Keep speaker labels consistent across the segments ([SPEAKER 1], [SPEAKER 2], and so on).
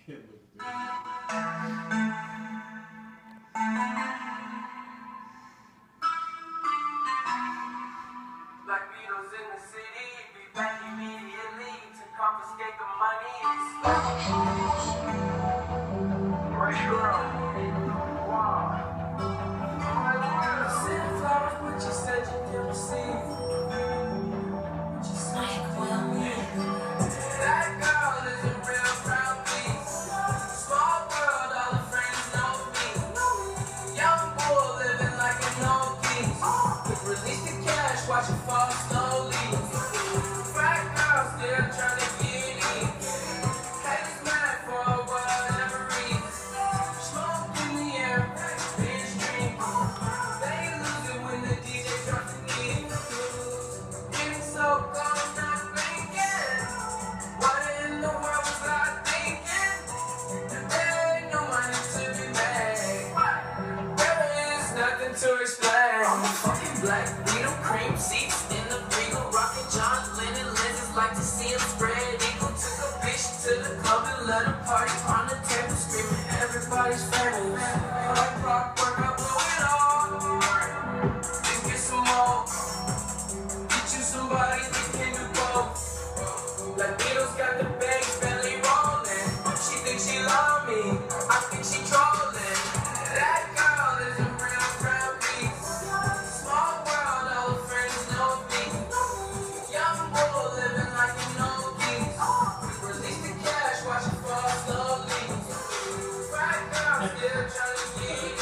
[SPEAKER 1] Black Beatles in the city, be back immediately to confiscate the money. Right, girl. Wow. Send flowers, but you said you didn't receive. But you said you couldn't leave. That girl is a real proud piece. Small world, all the friends know me. Young bull living like an old geese. Release the cash, watch it fall slowly. Fat girl still trying to get in. Haters mad for whatever reason. Smoke in the air, binge drink. They lose it when the DJ drops the knee. Getting so cold, not thinking. What in the world was I thinking? There ain't no money to be made. There is nothing to explain. I'm a fucking Black Beetle, cream seats in the Regal, rockin' John Lennon lenses, like to see him spread eagle. Took a bitch to the club and let her party on the table, screaming everybody's famous. Like clockwork, I blew it all. Then get some more. Get you somebody that can do both. Black Beetle's got the bank belly rolling. She thinks she love me, I think she trolling. That girl is a real proud piece. Small world, all the friends know me. Young bull living like an old geese. Release the cash, watch it fall slowly. Fat girl still trying to get in.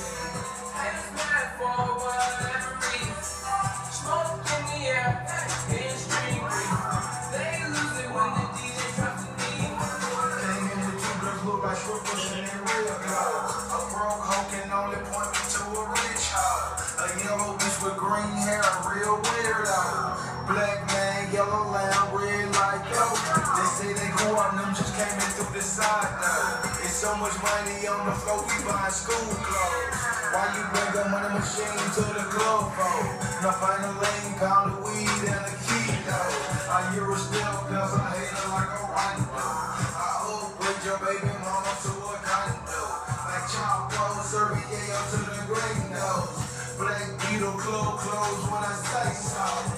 [SPEAKER 1] Haters mad for whatever reason. Smoke in the air, binge drink. They lose it when the DJ drops the knee.
[SPEAKER 2] Came in the two girls look like short pushing in real girls. A broke hoe can only point me to a rich hoe. A yellow bitch with green hair, a real weirdo. Black man, yellow lamb, red like yo. They say they go on them, just came in through the side though. It's so much money on the floor, we buying school clothes. Why you bring a money machine to the club for? Now find a lane, pound of weed and a kilo. I hear a still cause I hate her like a rhino. I hope with your baby mama to a condo. Like Chapo, serving up to the great nose. Black Beetle club clothes when I say so.